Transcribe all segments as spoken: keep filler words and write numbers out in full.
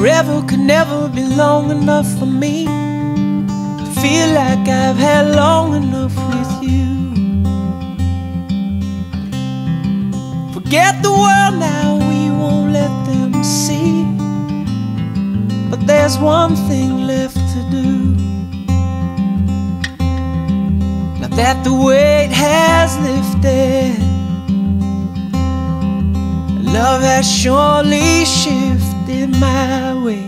Forever could never be long enough for me to feel like I've had long enough with you. Forget the world now, we won't let them see. But there's one thing left to do. Now that the weight has lifted, love has surely shifted my way.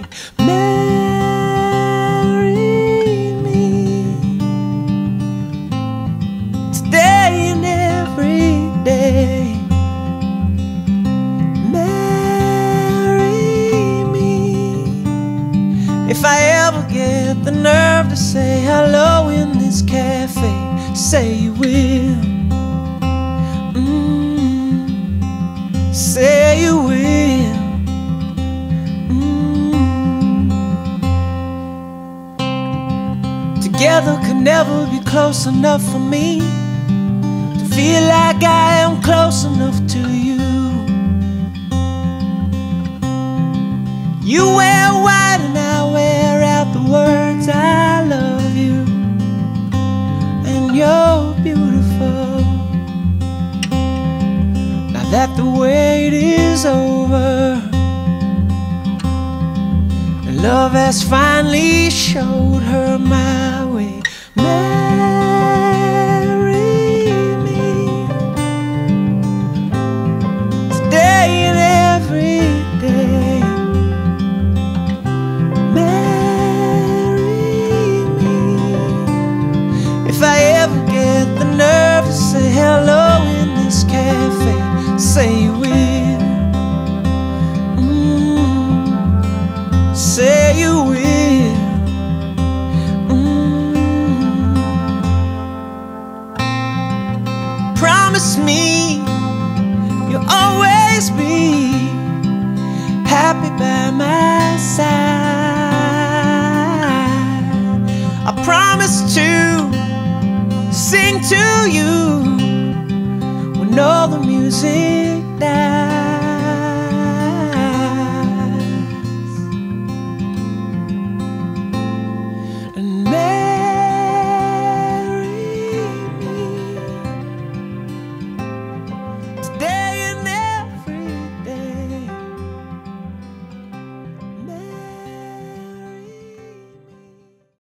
Marry me today and every day. If I ever get the nerve to say hello in this cafe, say you will. mm, Say you will. mm. Together could never be close enough for me to feel like I am close enough to you. You wear white and I wear out the words I love you, and you're beautiful. Now that the wait is over and love has finally showed her my way. Marry me today and every day. If I ever get the nerve to say hello in this cafe, say you will. mm, Say you will. mm. Promise me you'll always be happy by my side. I promise to sing to you when all the music dies.